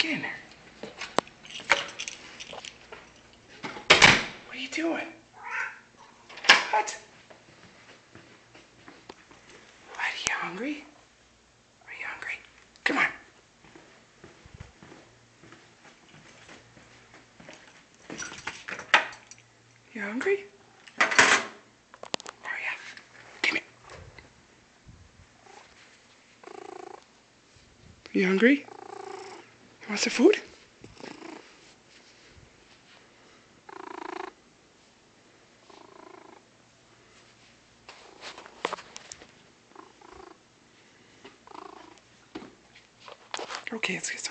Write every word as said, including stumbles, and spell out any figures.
in there. What are you doing? What? What, are you hungry? Are you hungry? Come on. You hungry? Are you? Come here. You hungry? You want some food? Okay, let's get some.